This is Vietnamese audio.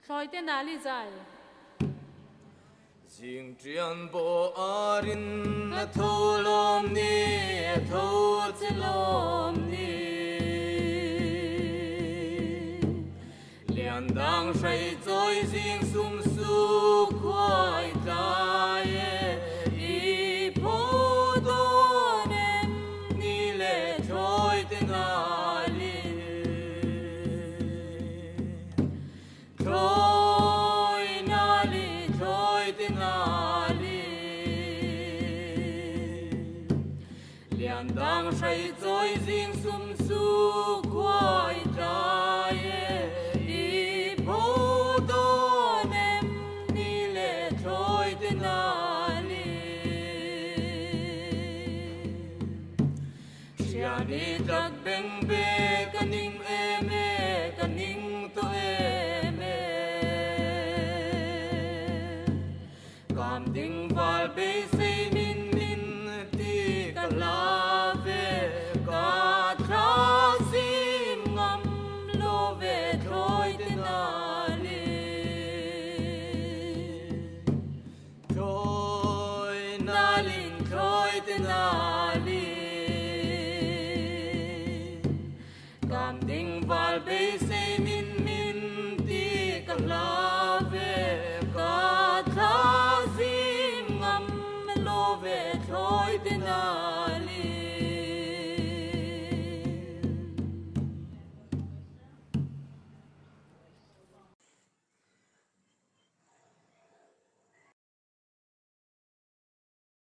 Rồi tên nào đi dài Dinh trian bộ arin na thâu lom ni thâu chế lom ni Lian đang say trôi dinh sum su khoai tai i po do nem ni le trôi tên ali trôi nali trôi tên ali Lian đang say trôi dinh sum